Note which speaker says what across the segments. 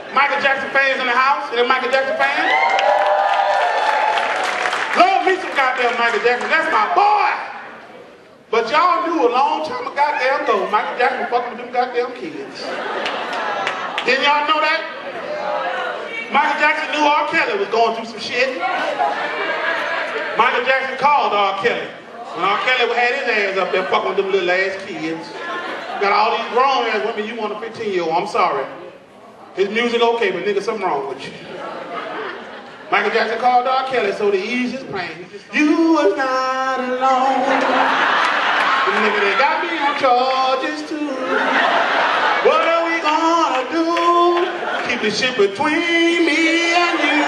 Speaker 1: Michael Jackson fans in the house? Any Michael Jackson fans? Love me some goddamn Michael Jackson. That's my boy. But y'all knew a long time ago, Michael Jackson was fucking with them goddamn kids. Didn't y'all know that? Michael Jackson knew R. Kelly was going through some shit. Michael Jackson called R. Kelly. When R. Kelly had his ass up there fucking with them little ass kids. Got all these grown ass women, you want a 15-year-old, I'm sorry. His music okay, but nigga, something wrong with you. Michael Jackson called R. Kelly so to ease his pain. You was not alone. The nigga, they got me on charges too. What are we gonna do? Keep the shit between me and you.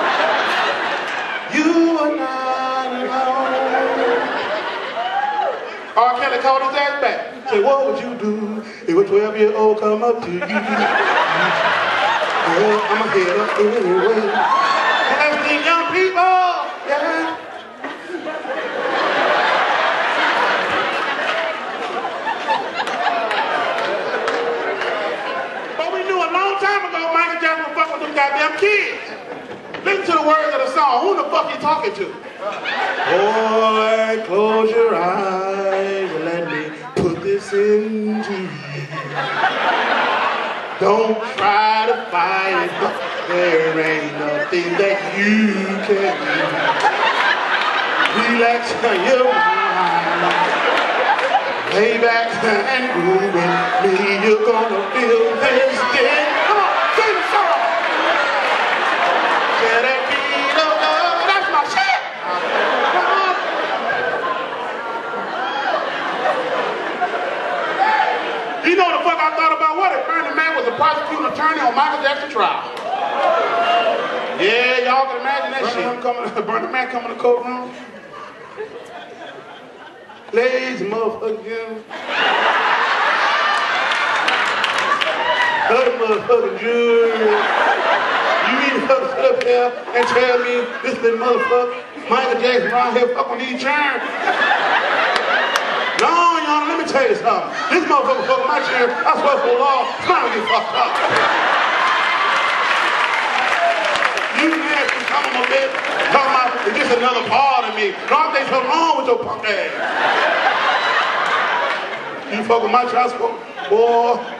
Speaker 1: You are not alone. R. Kelly called his ass back. Say, what would you do if a 12-year-old come up to you? Well, I'ma get up anyway. Everything young people, yeah. But we knew a long time ago Michael Jackson was fucking with them goddamn kids. Listen to the words of the song. Who the fuck you talking to? Boy, close your eyes and let me put this into you. Don't try to fight it, there ain't nothing that you can do. Relax your mind, lay back and groove with me. You're gonna feel this again. Come on, sing the song. Get that beat up, that's my shit. Come on. You know the fuck I thought about what if Bernie Mac was a prosecuting attorney on Michael Jackson trial? Yeah, y'all can imagine that shit. Bernie Mac coming to the courtroom. Lazy motherfucker. Other motherfucking jury. You need to fuck sit up here and tell me this little motherfucker Michael Jackson around here fucking these germs. No, y'all, let me tell you something. This motherfucker fucking my chair, I swear for the law, it's not gonna get fucked up. You nasty son of a bitch, talking about it's just another part of me. No, there's something wrong with your punk ass. You fucking my chair, I swear, boy.